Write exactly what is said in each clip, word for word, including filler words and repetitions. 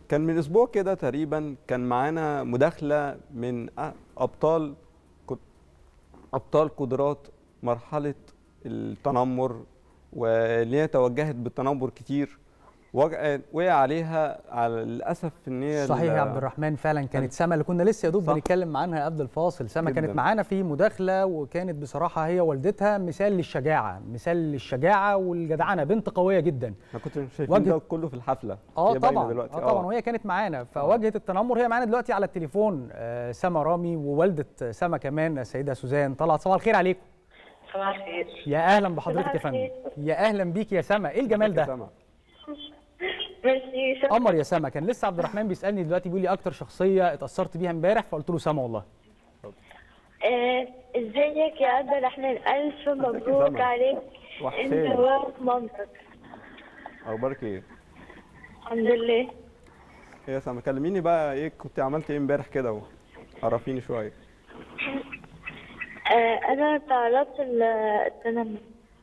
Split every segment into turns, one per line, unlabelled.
كان من اسبوع كده تقريبا كان معانا مداخله من ابطال ابطال قدرات مرحله التنمر، واللي هي توجهت بالتنمر كتير، وقع عليها على للاسف ان هي
صحيح يا عبد الرحمن. فعلا كانت سما اللي كنا لسه يا دوب بنتكلم عنها قبل الفاصل. سما كانت معانا في مداخله، وكانت بصراحه هي والدتها مثال للشجاعه، مثال للشجاعه والجدعنه، بنت قويه جدا.
انا كنت شايفين ده كله في الحفله.
اه طبعا دلوقتي. اه طبعا وهي كانت معانا فواجهت التنمر. هي معانا دلوقتي على التليفون آه سما رامي، ووالده سما كمان السيده سوزان طلعت. صباح الخير عليكم.
صباح الخير.
يا اهلا بحضرتك يا فندم. يا اهلا بيك يا سما. ايه الجمال ده؟ قمر يا سما. كان لسه عبد الرحمن بيسالني دلوقتي بيقول لي اكتر شخصيه اتاثرت بيها امبارح، فقلت له سما والله.
آه، ازيك يا عبد الرحمن؟ الف مبروك عليك انت ومامتك.
اخبارك ايه؟
الحمد لله.
ايه يا سما كلميني بقى، ايه كنت عملت ايه امبارح كده وعرفيني شويه.
آه، انا تعرضت للتنمر.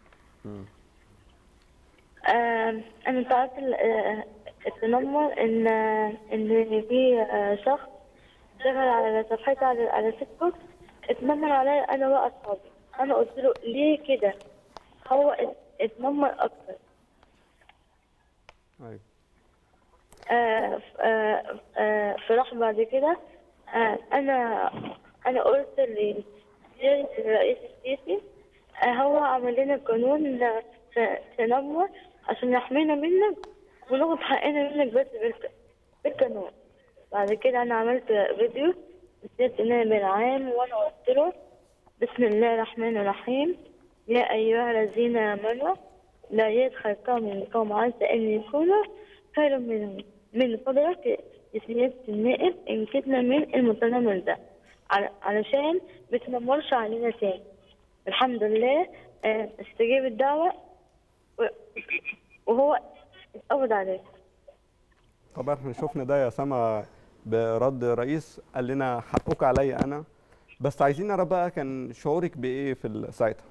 آه، انا تعرضت التنمر ان ان في شخص دخل على صفحتي على على تيك توك اتنمر عليا انا واصحابي. انا قلت له ليه كده؟ هو اتنمر اكتر.
ايوه.
آه آه آه فراح بعد كده آه انا انا قلت للرئيس السيسي آه هو عمل لنا قانون تنمر عشان يحمينا منك وناخد حقنا منك بس بالقانون. بعد كده انا عملت فيديو بسيرة النائب العام وانا قلت له بسم الله الرحمن الرحيم يا ايها الذين امنوا لا يدخل قوم من قوم عسى ان يكونوا خيرا منهم من فضلك يا سيادة النائب ان كدنا من المتنمر ده علشان ما يتنمرش علينا تاني. الحمد لله استجاب الدعوة وهو اتقبض عليه.
طبعا احنا شفنا ده يا سما برد رئيس قال لنا حقك عليا انا، بس عايزين نعرف بقى كان شعورك بايه في ساعتها؟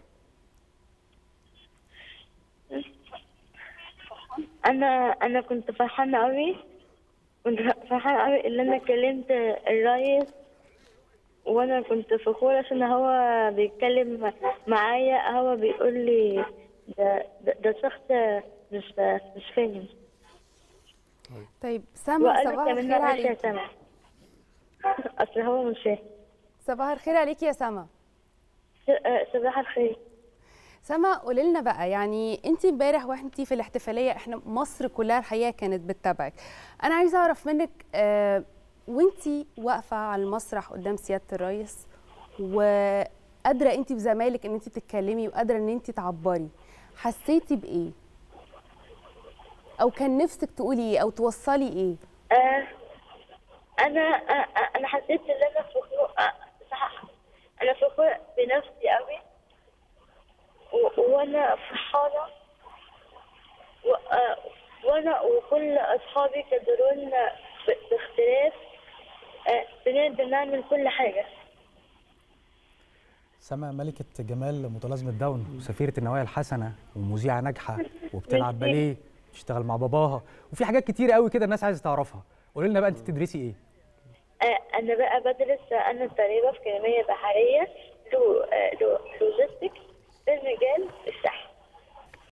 انا انا كنت فرحانه قوي، كنت فرحانه قوي ان انا كلمت الرئيس، وانا كنت فخوره عشان هو بيتكلم معايا. هو بيقول لي ده ده, ده شخص مش مش فاهم.
طيب سما صباح الخير عليكي.
سما اصل هو مش فاهم.
صباح الخير عليكي يا سما.
صباح الخير.
سما قولي لنا بقى، يعني انت امبارح وانت في الاحتفاليه احنا مصر كلها الحقيقه كانت بتتابعك. انا عايزه اعرف منك آه وانت واقفه على المسرح قدام سياده الرئيس وقادره انت بزمايلك ان انت تتكلمي وقادره ان انت تعبري، حسيتي بايه؟ او كان نفسك تقولي ايه او توصلي ايه؟
آه انا آه انا حسيت ان انا فخور. آه صح، انا فخور بنفسي قوي وانا فرحانه آه وانا وكل اصحابي قدرونا باختلاف آه بنقدر نعمل كل حاجه.
سما ملكة جمال متلازمة داون وسفيرة النوايا الحسنة ومذيعة ناجحة وبتلعب باليه، بتشتغل مع باباها، وفي حاجات كتير قوي كده الناس عايزة تعرفها. قولي لنا بقى انت بتدرسي ايه؟
آه انا بقى بدرس انا طالبة في كيمياء بحرية لو لو لوجيستيك في مجال الشحن.